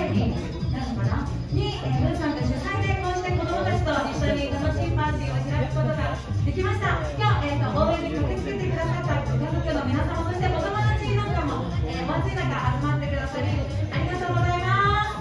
回になるのかなに、ブーさんが主催でこうして子どもたちと一緒に楽しいパーティーを開くことができました。今日、応援に駆けつけてくださったご家族の皆様、そしてお友達なんかも、お暑い中集まってくださりありがとうございます。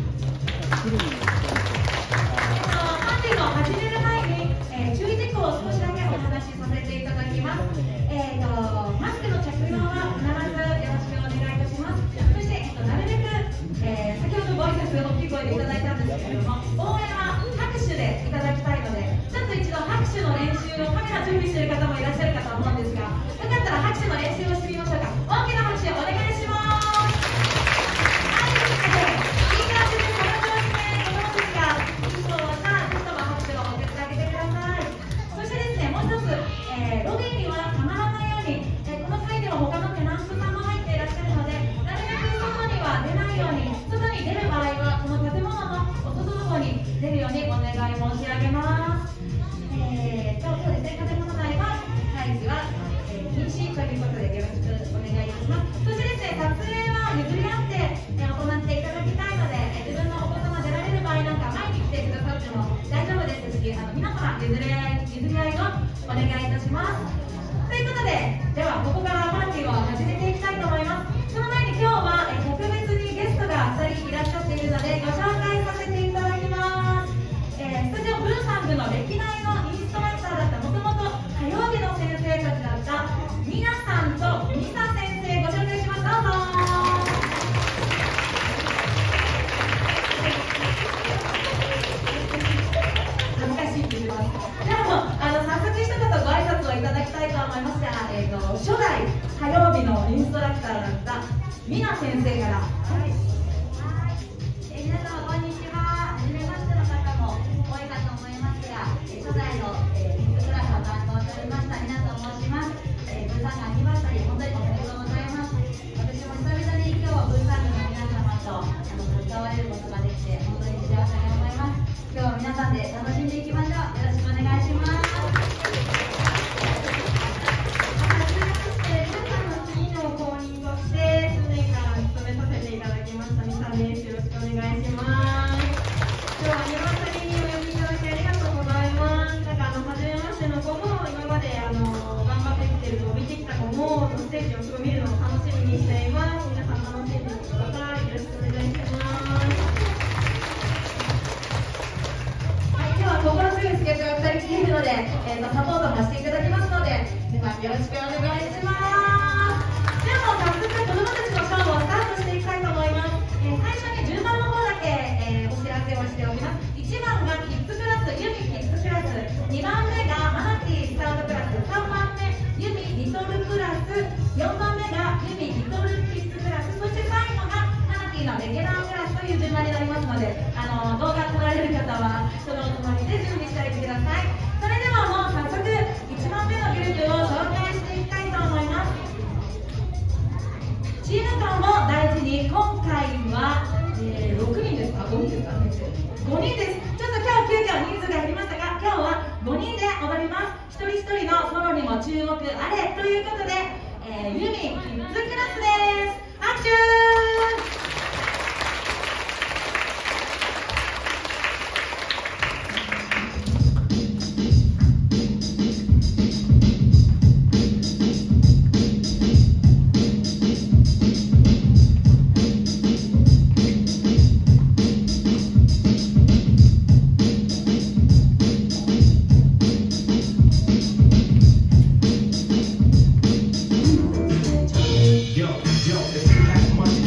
パーティーを始める前に、注意事項を少しだけお話しさせていただきます。マスクの着用は必ずよろしくお願いいたします。そして、なるべく、先ほどご挨拶大きい声でいただいたんですけれども、応援は拍手でいただきたいので、ちょっと一度拍手の練習をカメラ準備している方もいらっしゃるかと思うんですが、よかったら拍手の練習をしてみましょうか。大きな拍手お願いします。はい、ということで、いい感じでこの調子で子供たちがいいそうなテストの拍手を送ってあげてください。そしてですね、もう一つ、ロビーにはたまらないように、この際では他のテナントさんも入っていらっしゃるので、なるべく外には出ないように、外に出る場合はこの建物のお外の方に出るようにお願い申し上げます。そうですね、建物内は会議は、禁止ということでよろしくお願いいたします。そしてですね、撮影は譲り合って、行っていただきたいので、自分のお子様出られる場合なんか前に来てくださっても大丈夫ですし、皆様譲り合いをお願いいたします。ということで、ではここからパーティーを始めていきたいと思います。その前に今日は、特別にゲストが2人いらっしゃっているのでご紹介させていただきます。スタジオブーさん部の歴代のインストラクターだった、もともと火曜日の先生たちだったみなさんとみさ先生、ご紹介します。どうぞ。恥ずかしいって言います。でも早速一言ご挨拶をいただきたいと思いますが、初代火曜日のインストラクターだったみな先生から。 皆様こんにちは。初めましての方も多いかと思いますが、初代のキッズクラスを担当しておりましたみなと申します。ブーさんがアニバーサリー本当におめでとうございます。私も久々に今日ブーさんの皆様と関われることができて本当に幸せに思います。今日は皆さんで楽しんでいきましょう。よろしくお願いします。 サポートもしていただきますので、皆さんよろしくお願いします。ではもう早速子どもたちのショーをスタートしていきたいと思います。最初に順番の方だけ、お知らせをしておきます。1番がキッズクラス、ユミキッズクラス、2番目がマナティスタートクラス、3番目ユミリトルクラス、4番目がユミリトルキッズクラス、そして最後がマナティのレギュラークラスという順番になりますので、動画撮られる方はそのお隣で準備しておいてください。それではもう早速1番目のグループを紹介していきたいと思います。チーム感を大事に、今回は、6人ですか、5人ですか、5人です。ちょっと今日急遽人数が減りましたが、今日は5人で踊ります。一人一人のソロにも注目あれということで、ユミキッズクラスです。拍手。 Yo, if you have money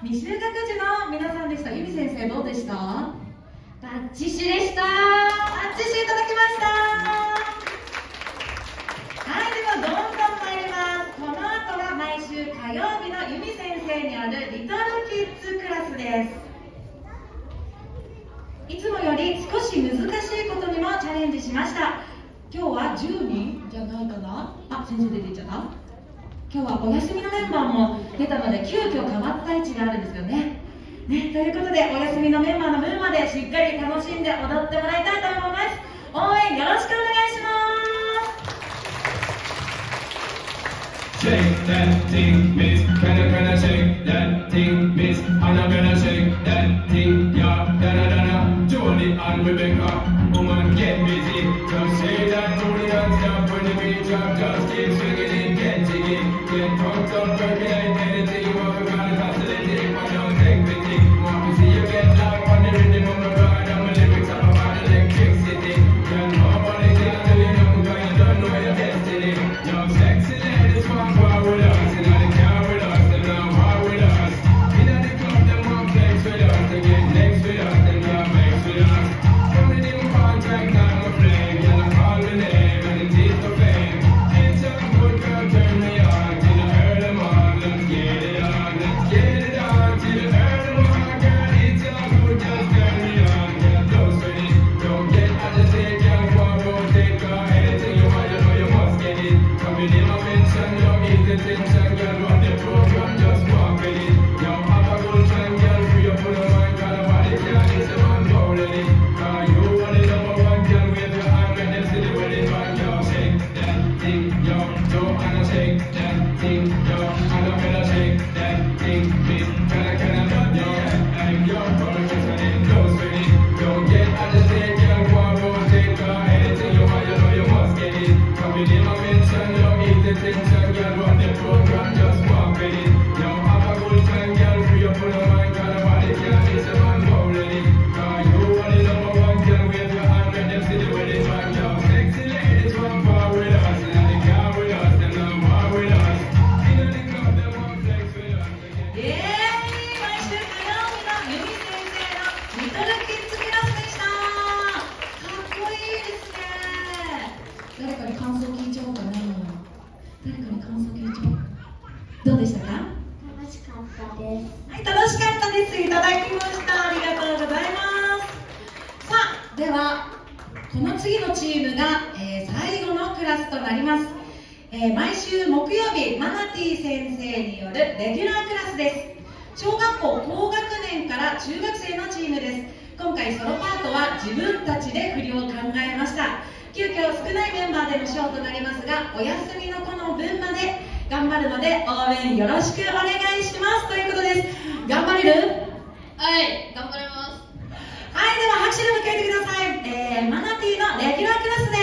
未就学児の皆さんでした。ゆみ先生どうでした？ バッチシでした。 バッチシいただきました。はい、ではどんどん参ります。この後は毎週火曜日のゆみ先生によるリトルキッズクラスです。いつもより少し難しいことにもチャレンジしました。今日は10人じゃないかな。あ、先生出ていっちゃった。今日はお休みのメンバーも出たので急遽変わった位置があるんですよね。ということでお休みのメンバーの分までしっかり楽しんで踊ってもらいたいと思います。応援よろしくお願いします。 Shake that thing, miss. Can I shake that thing, miss? Annabella shake that thing, yeah. Da-da-da-da. Jody and Rebecca, woman get busy. Just say that booty non-stop when the beat drop. Just keep swinging it, get jiggy. Get drunk, don't percolate anything. You want to gotta oscillate it, but don't take pity. Want to see you get live on the rhythm of the ride. And my lyrics are about electricity. Girl, nobody can do you nothing, 'cause you don't know your destiny. Young sexy ladies want war with us. You know they care with us, they love war with us. You know the club, them want flex with us. They get next with us, they love flex with us. From the new contract, I'm a flame. You know, call my name and it is the fame. It's a good girl, turn me on till you heard them on. Let's get it on, let's get it on till you heard them on. Girl, it's a good, just turn me on. Get close with it, don't get agitated. Girl, go and rotate, 'cause anything you want, you know you must get it. Coming in my mention, you ease the tension. Girl, run the program, just walk with it. You have a good time, girl, free up on your mind. 'Cause nobody can miss a man holding it. 'Cause you are the number one, girl, wave your hand when them see the wedding band. Yo, shake that thing, yo, Joanna shake that thing, yo, Annabella shake that thing, miss. Can I, yo, I'm your promise and it goes with it. Don't get agitated, girl, go and rotate. 'Cause anything you want, you know you must get it. Coming in my mention, you ease the tension, girl, run the program, just walk with it. Yo, have a good time, girl, free up on your mind. 'Cause nobody can miss a man holding it. 'Cause you are the number one, girl, wave your hand when them see the wedding band. Yo, sexy ladies want war with us. You know they care with us, they love war with us. You know the club, them want flex with us. イエーイ、毎週火曜日のゆみ先生のリトルキッズクラスでした。かっこいいですね。誰かに感想聞いちゃおうかな。誰かに感想聞いちゃおう。どうでしたか？ 楽しかったです。 はい、楽しかったです。いただきました。ありがとうございます。さあ、ではこの次のチームが、最後のクラスとなります。毎週木曜日、マナティ先生によるレギュラークラスです。小学校高学年から中学生のチームです。今回ソロパートは自分たちで振りを考えました。急遽少ないメンバーでのショーとなりますが、お休みの子の分まで頑張るので応援よろしくお願いしますということです。頑張れる？ はい、頑張ります。 はい、では拍手で迎えてください。マナティのレギュラークラスです。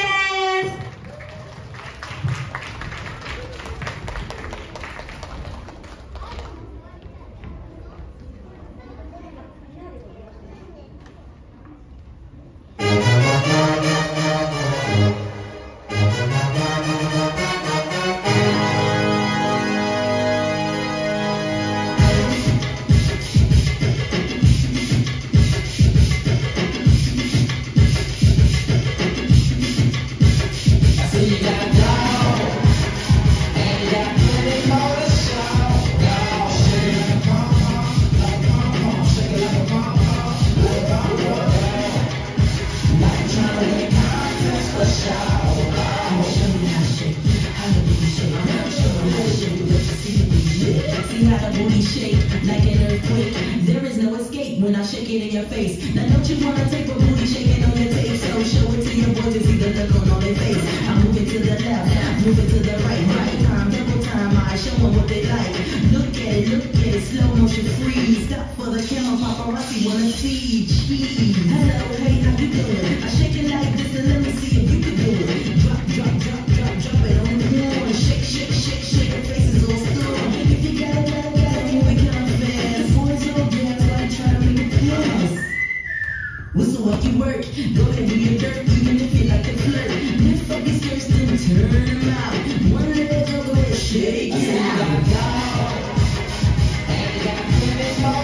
When I shake it in your face. Now don't you wanna take a booty shaking on your tape? So show it to your boys and see the look on their face. I'm moving to the left, moving to the right. Right time, double time, I show them what they like. Look at it, slow motion freeze. Stop for the camera, paparazzi wanna see. Cheese. Hello, hey, how you doing? I shake it like this and let me see if you can do it. Drop, drop, drop, drop, drop it on the floor. Shake, shake, shake, shake, your faces all still. If you got it, move it kind of fast. Boys all gas, like try to make it fast. Whistle up you work, go ahead do your dirt, even if you like to flirt. Lift up your skirts, then turn them out. One leg, go ahead, shake it out. And you got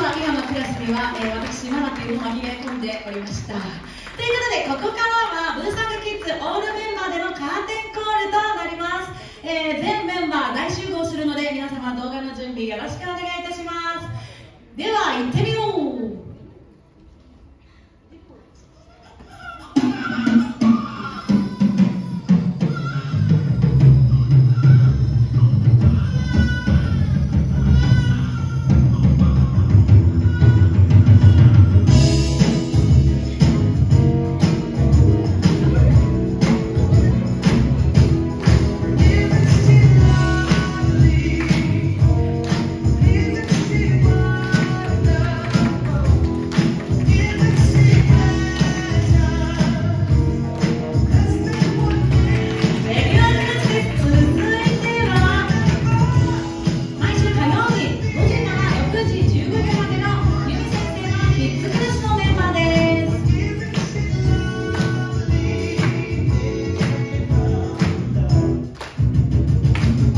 は今のクラスには、私マナというのを紛れ込んでおりました。ということで、ここからはブーサンガキッズオールメンバーでのカーテンコールとなります。全メンバー大集合するので、皆様動画の準備よろしくお願いいたします。では行ってみよう。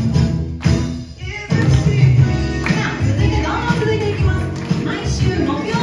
木曜